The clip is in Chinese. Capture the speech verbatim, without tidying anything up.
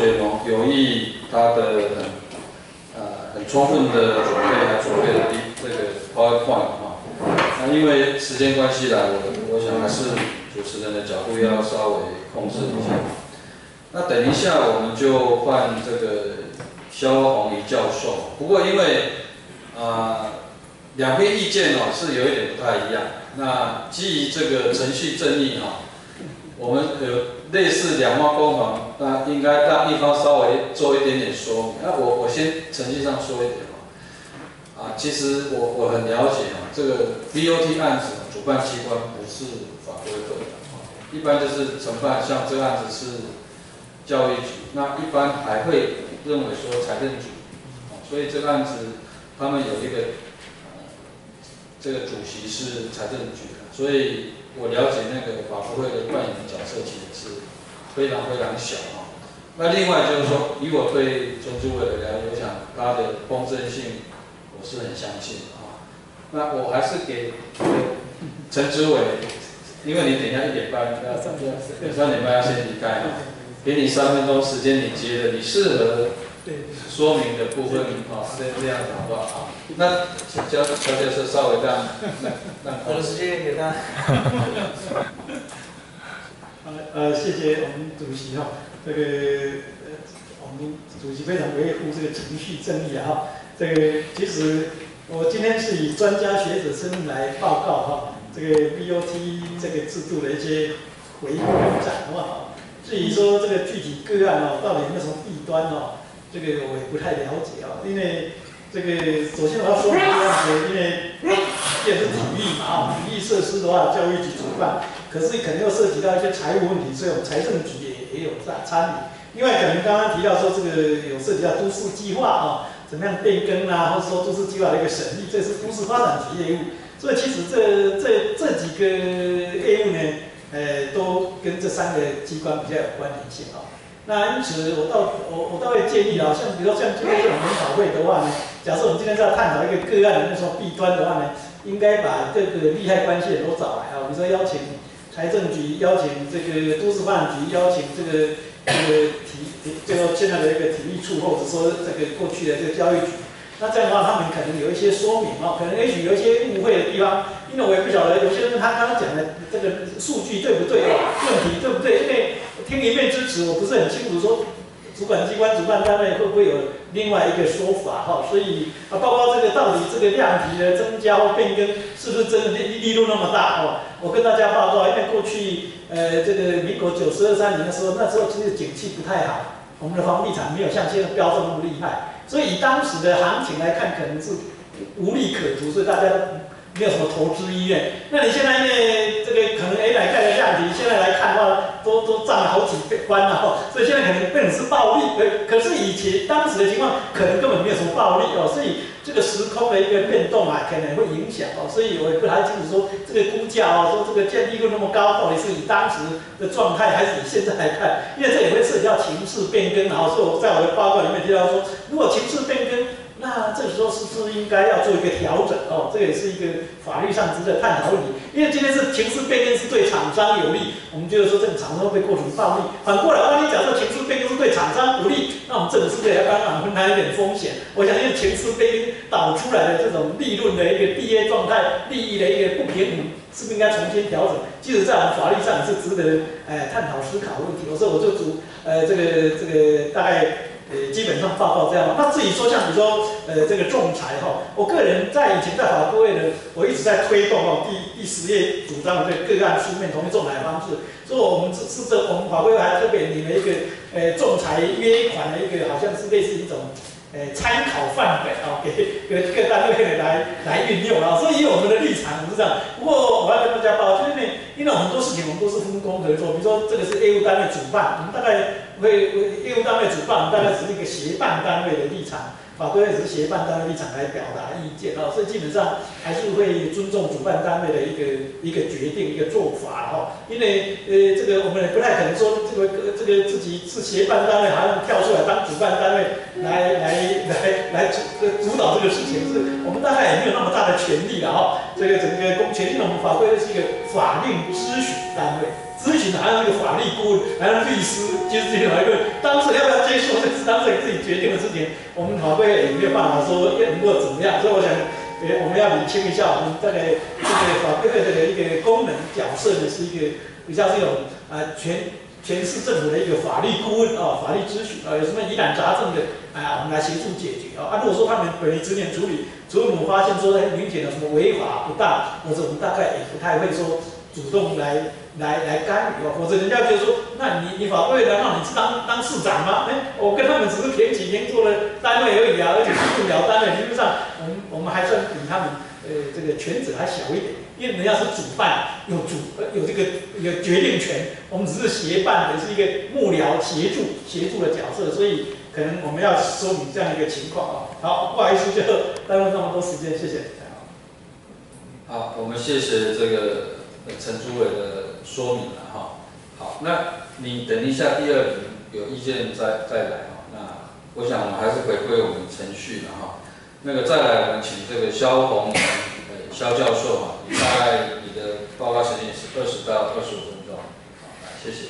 学有有意他的呃很充分的准备，还准备了一这个 PowerPoint 哈。那因为时间关系啦，我我想还是主持人的角度要稍微控制一下。那等一下我们就换这个萧宏仪教授。不过因为啊、呃、两边意见哦是有一点不太一样。那基于这个程序正义哈、哦，我们有类似两方攻防，那应该让一方稍微做一点点说明。那我我先程序上说一点哦。啊，其实我我很了解啊，这个 B O T 案子主办机关不是法规会的，一般就是承办，像这个案子是教育局，那一般还会认为说财政局，所以这个案子他们有一个呃这个主席是财政局的，所以我了解那个法规会的扮演的角色其实是非常非常小啊。那另外就是说，以我对陈主委的了解，我想他的公正性。我是很相信啊，那我还是给陈主委，因为你等一下一点半要三点半要先离开啊，给你三分钟时间，你觉得你适合说明的部分啊，这这样子好不好？好，那教教教授稍微让让我的时间给他。 呃，谢谢我们主席哈，这个呃，我们主席非常维护这个程序正义啊哈。这个其实我今天是以专家学者身份来报告哈，这个 B O T 这个制度的一些回顾展望啊。至于说这个具体个案哦，到底有没有什么弊端哦，这个我也不太了解啊。因为这个首先我要说明这样子，因为这是体育嘛啊，体育设施的话，教育局主办，可是可能又涉及到一些财务问题，所以我们财政局也也有在参与。另外，可能刚刚提到说这个有涉及到都市计划啊。怎么样变更啊，或者说都市计划的一个审议，这是都市发展局业务。所以其实这这这几个业务呢，呃，都跟这三个机关比较有关联性啊。那因此我倒我我倒会建议啊，像比如说像今天这种研讨会的话呢，假设我们今天是要探讨一个个案的那种弊端的话呢，应该把各个利害关系人都找来啊，比如说邀请财政局，邀请这个都市发展局，邀请这个。这个体体，就现在的一个体育处，或者说这个过去的这个教育局，那这样的话，他们可能有一些说明哦，可能也许有一些误会的地方，因为我也不晓得有些人他刚刚讲的这个数据对不对哦，问题对不对？因为听一面之词，我不是很清楚说主管机关、主办单位会不会有另外一个说法哈，所以啊，包括这个到底这个量体的增加或变更是不是真的利利润那么大哦？我跟大家报告，因为过去。呃，这个民国九十二三年的时候，那时候其实景气不太好，我们的房地产没有像现在飙这么厉害，所以以当时的行情来看，可能是无利可图，所以大家都没有什么投资意愿。那你现在因为这个可能 A 奶盖的量体，现在来看的话，都都涨了好几倍关了哈，所以现在可能变成是暴利。可可是以前当时的情况，可能根本没有什么暴利哦，所以。这个时空的一个变动啊，可能会影响哦，所以我也不太清楚说这个估价哦，说这个建利率那么高，到底是以当时的状态，还是以现在来看？因为这也会涉及到情势变更啊，所以我在我的报告里面提到说，如果情势变更，那这个时候是不是应该要做一个调整哦？这个也是一个法律上值得探讨问题。因为今天是情势变更是对厂商有利，我们觉得说这个厂商会被构成暴利。反过来，万一假设情势变更是对厂商不利，那我们政府是不是也要刚刚分摊一点风险？我想因为情势变更导出来的这种利润的一个低业状态、利益的一个不平衡，是不是应该重新调整？即使在我们法律上也是值得呃探讨思考的问题。所以我就主呃这个这个大概。呃，基本上报告这样。那至于说像比如说，呃，这个仲裁哈，我个人在以前在法规呢，我一直在推动哦，第第十页主张的这个个案书面同意仲裁方式。所以我们是是这我们法规还特别拟了一个呃仲裁约款的一个，好像是类似一种。呃，参考范本啊，给各各单位来来运用啊，所以以我们的立场是这样。不过我要跟大家报，就是因为因为很多事情我们都是分工合作，比如说这个是业务单位主办，我们大概会业务单位主办，我们大概只是一个协办单位的立场，法规只是协办单位立场来表达意见啊，所以基本上还是会尊重主办单位的一个一个决定一个做法哈。因为呃，这个我们也不太可能说这个这个自己是协办单位，好像跳出来当主办单位来来。来来主主导这个事情，是我们大概也没有那么大的权利了哈。这个整个公权，因为我们法规是一个法令咨询单位，咨询还有那个法律顾问，还有律师，就是这种一个当事人要不要接受当事人自己决定的事情，我们法规也没有办法说能够怎么样。所以我想，呃，我们要理清一下，我们大概这个法规的一个功能角色呢，是一个比较是一种啊全全市政府的一个法律顾问啊，法律咨询啊，有什么疑难杂症的啊，我们来协助解决啊。啊，如果说他们本人直接处理，除非我们发现说很明显的什么违法不当，或者我们大概也不太会说主动来。来来干预哦，否则人家就说，那你你法规难道你是当当市长吗？哎，我跟他们只是前几年做的单位而已啊，而且是不了单位，理论上我们我们还算比他们呃这个权责还小一点，因为人家是主办，有主有这个有决定权，我们只是协办，也是一个幕僚协助协助的角色，所以可能我们要说明这样一个情况啊。好，不好意思，就耽误这么多时间，谢谢。 好，我们谢谢这个陈主委的说明了哈。好，那你等一下第二题有意见再再来哈。那我想我们还是回归我们程序了哈。那个再来，我们请这个萧宏呃萧教授哈，你大概你的报告时间是二十到二十五分钟。好，来谢谢。